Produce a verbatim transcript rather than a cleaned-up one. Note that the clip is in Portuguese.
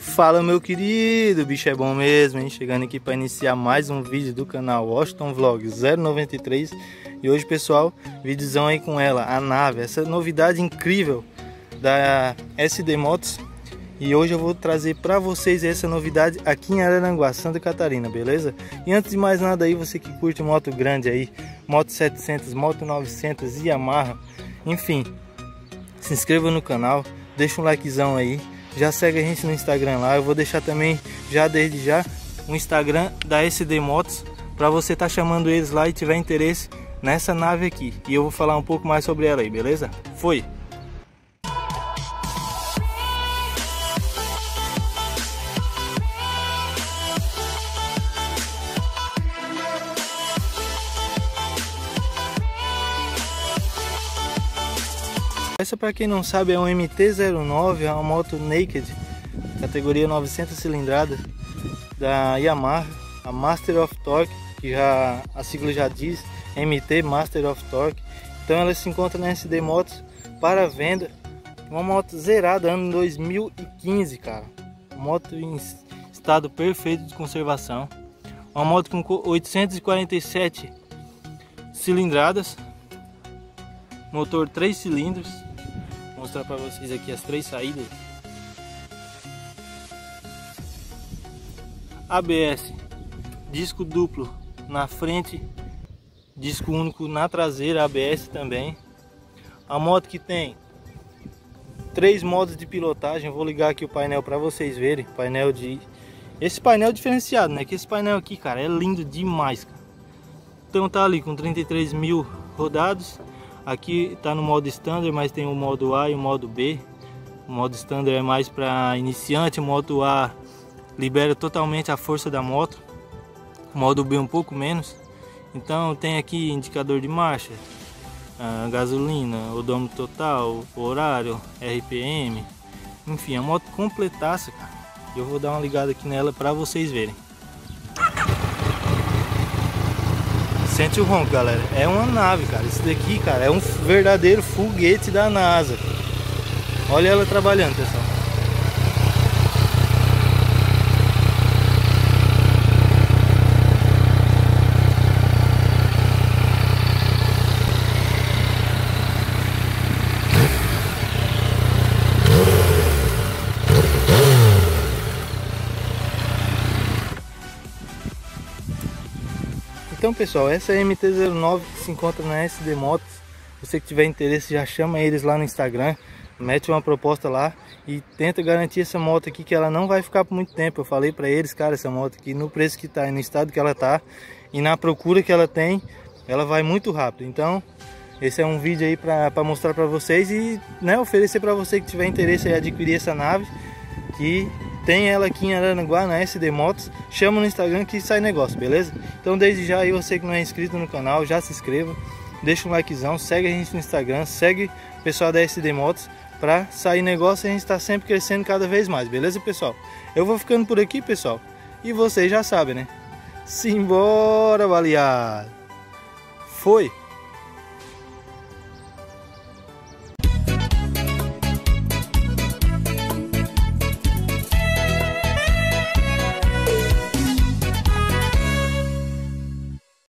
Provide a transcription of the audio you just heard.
Fala, meu querido, o bicho é bom mesmo, hein? Chegando aqui para iniciar mais um vídeo do canal Washington Vlog zero noventa e três. E hoje, pessoal, vídeozão aí com ela, a nave, essa novidade incrível da S D Motos. E hoje eu vou trazer para vocês essa novidade aqui em Araranguá, Santa Catarina, beleza? E antes de mais nada aí, você que curte moto grande aí, moto setecentos, moto novecentos, Yamaha, enfim, se inscreva no canal, deixa um likezão aí, já segue a gente no Instagram lá. Eu vou deixar também, já desde já, o Instagram da S D Motos, para você estar tá chamando eles lá e tiver interesse nessa nave aqui. E eu vou falar um pouco mais sobre ela aí, beleza? Foi! Essa, para quem não sabe, é um M T zero nove, é uma moto naked, categoria novecentas cilindradas da Yamaha, a Master of Torque, que já a sigla já diz, M T Master of Torque. Então ela se encontra na S D Motos para venda, uma moto zerada, ano dois mil e quinze, cara. Moto em estado perfeito de conservação, uma moto com oitocentas e quarenta e sete cilindradas, motor três cilindros. Vou mostrar para vocês aqui as três saídas. A B S, disco duplo na frente, disco único na traseira, A B S também. A moto que tem três modos de pilotagem. Vou ligar aqui o painel para vocês verem. Painel de esse painel diferenciado, né? Que esse painel aqui, cara, é lindo demais, cara. Então tá ali com trinta e três mil rodados. Aqui está no modo standard, mas tem o modo A e o modo B. O modo standard é mais para iniciante, o modo A libera totalmente a força da moto, o modo B um pouco menos. Então tem aqui indicador de marcha, gasolina, odômetro total, horário, R P M, enfim, a moto completaça, cara. Eu vou dar uma ligada aqui nela para vocês verem. Sente o ronco, galera. É uma nave, cara. Isso daqui, cara, é um verdadeiro foguete da NASA. Olha ela trabalhando, pessoal. Então, pessoal, essa é a M T zero nove que se encontra na S D Motos. Você que tiver interesse, já chama eles lá no Instagram, mete uma proposta lá e tenta garantir essa moto aqui, que ela não vai ficar por muito tempo. Eu falei para eles, cara, essa moto aqui, no preço que tá, no estado que ela tá e na procura que ela tem, ela vai muito rápido. Então, esse é um vídeo aí para mostrar para vocês e, né, oferecer para você que tiver interesse em adquirir essa nave, que tem ela aqui em Araranguá, na S D Motos. Chama no Instagram que sai negócio, beleza? Então desde já aí, você que não é inscrito no canal, já se inscreva, deixa um likezão, segue a gente no Instagram, segue o pessoal da S D Motos para sair negócio. A gente está sempre crescendo cada vez mais, beleza, pessoal? Eu vou ficando por aqui, pessoal, e vocês já sabem, né? Simbora, baleado! Foi!